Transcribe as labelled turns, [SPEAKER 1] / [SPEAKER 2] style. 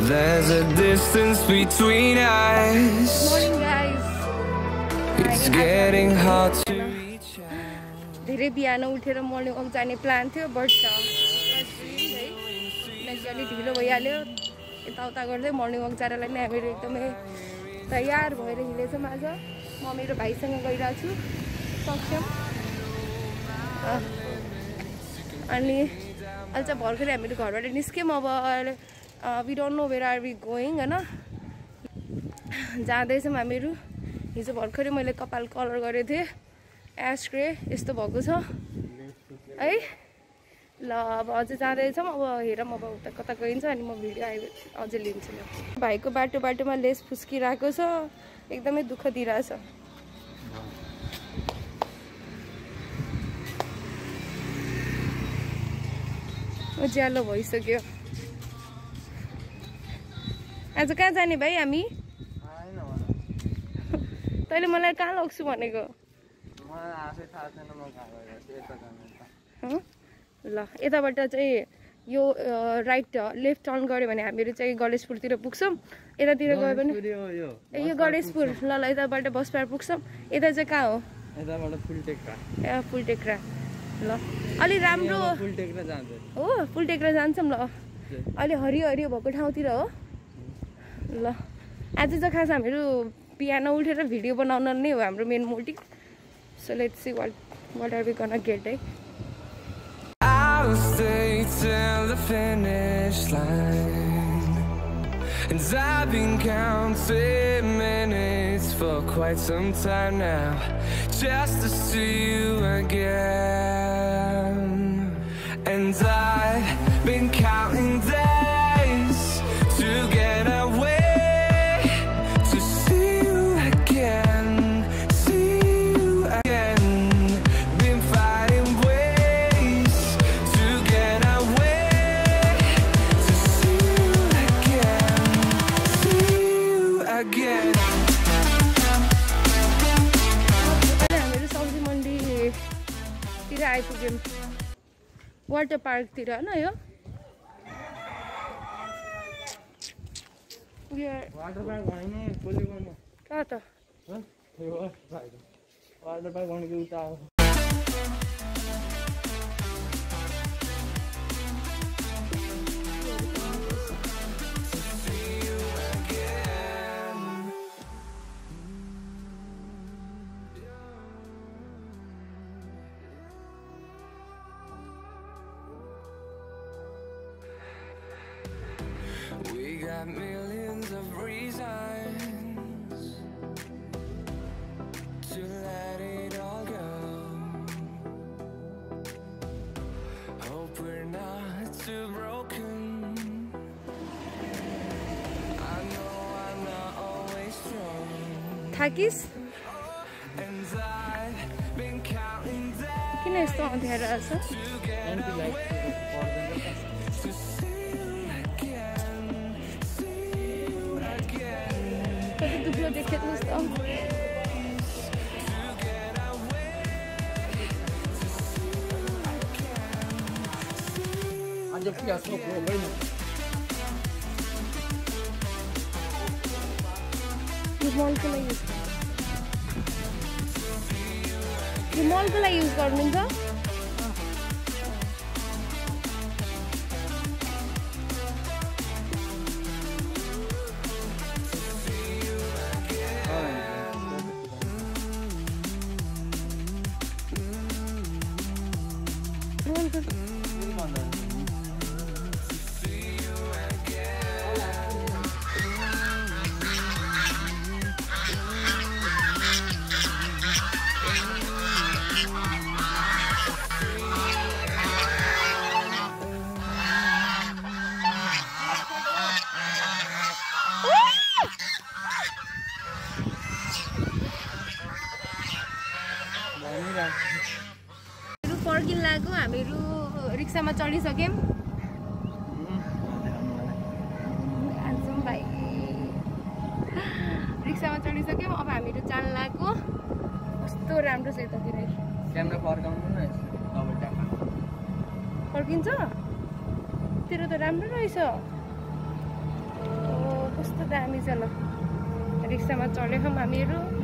[SPEAKER 1] There's a distance between us.
[SPEAKER 2] Morning guys.
[SPEAKER 1] It's getting hard to reach out.
[SPEAKER 2] धेरै बिहान उठेर morning walk जाने plan थियो but अलि ढिलो भइहाल्यो यताउता गर्दै मर्निङ वक जानलाई नै हामीहरू एकदमै तयार भएर हिँडेछौँ आज म मेरो भाइसँग गइरहेको छु सक्षम अनि अहिले चाहिँ भर्खरै हामीहरू घरबाट निस्क्यौँ अब we don't know where are we going हैन जाँदैछौँ हामीहरू हिजो भर्खरै मैले कपाल कलर गरेको थिएँ एश ग्रे यस्तो भएको छ है ल अब अझै जाँदैछौँ अब हेरौँ अब उता कता गइन्छ अनि म भिडियो अझै लिन्छु म भाइको बाटोमा लेस फुस्किरहेको छ एकदमै दुःख दिइरहेछ उज्यालो भइसक्यो आज कहाँ जाने भाइ हामी तैँले मलाई कहाँ लग्छु भनेको ल यताबाट चाहिँ यो राइट लेफ्ट टर्न गऱ्यो भने हामीहरू चाहिँ गणेशपुरतिर पुग्छौँ यतातिर गयो भने ए यो गणेशपुर ल ल यताबाट बसपार पुग्छौँ यता चाहिँ कहाँ हो ए फुलटेक्रा ल अलि राम्रो हो फुलटेक्रा जान्छौँ ल अलि हरियो हरियो भएको ठाउँतिर हो ल आज चाहिँ खास हामीहरू बिहान उठेर भिडियो बनाउन नै हो हाम्रो main motive so let's see what are we gonna get है
[SPEAKER 1] I'll stay till the finish line, and I've been counting minutes for quite some time now, just to see you again. And I've been counting days to get away.
[SPEAKER 2] आइपुग्यौँ water पार्कतिर होइन यो कहाँ त
[SPEAKER 3] water park भनेको उता हो
[SPEAKER 1] We got millions of reasons to let it all go. Hope we're not too broken. I know I'm not always strong.
[SPEAKER 2] थाकिस
[SPEAKER 1] And I've been counting days
[SPEAKER 2] किन यस्तो अँध्यारो छ कति दुख्लो देखेको जस्तो
[SPEAKER 3] आज पियासको होइन
[SPEAKER 2] यो मलको लागि युज गर्नुहुन्छ फर्किन लाग्यो हामीहरू रिक्सामा चढिसक्यौँ भाइ रिक्सामा चढिसक्यौँ अब हामीहरू जान लाग्यो कस्तो राम्रो छ यतातिर
[SPEAKER 3] क्यामेरा फर्काउनु न
[SPEAKER 2] फर्किन्छ तेरो त राम्रो रहेछ कस्तो दामी छ ल रिक्सामा चढेको हामीहरू